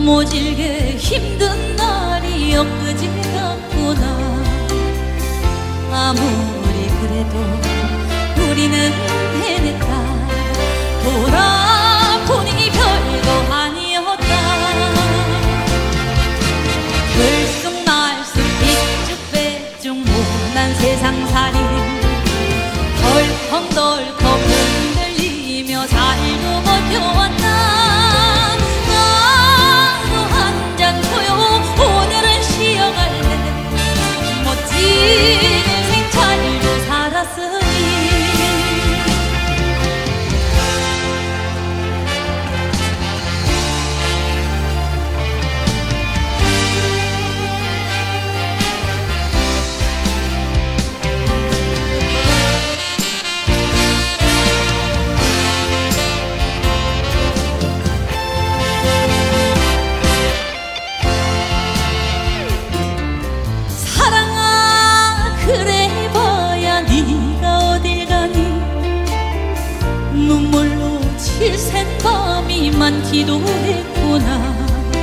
모질게 힘든 날이 엊그제 같구나. 아무리 그래도 우리는 해냈다. 돌아보니 별거 아니었다. 들쑥날쑥 삐쭉빼쭉 못난 세상살이 덜컹덜컹 흔들리며 살고 버텨왔다. 나도 한잔 줘요. 오늘은 쉬어갈래. 멋진 인생 잘도 살았으니. 그래봐야 네가 어딜 가니. 눈물로 칠샌 밤이 많기도 했구나.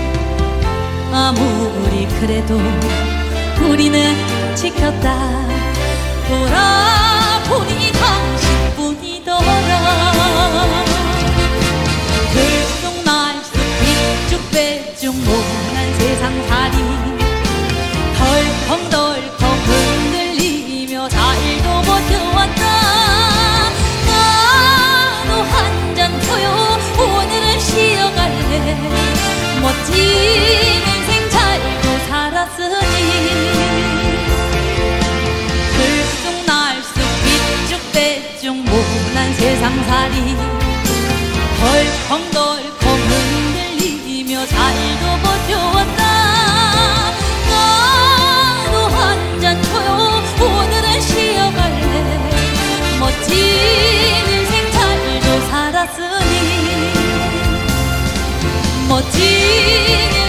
아무리 그래도 우리는 지켰다. 돌아보니 당신뿐이더라. 들쑥날쑥 삐쭉빼쭉 못난 세상살이 덜컹덜컹 흔들리며 잘도 버텨왔다. 나도 한잔 줘요. 오늘은 쉬어갈래. 멋진 인생 잘도 살았으니. 들쑥날쑥 삐쭉빼쭉 못난 세상살이 덜컹덜컹 흔들리며 잘도 버텨왔다. 오늘은 쉬어갈래. 멋진 인생 잘도 살았으니. 멋진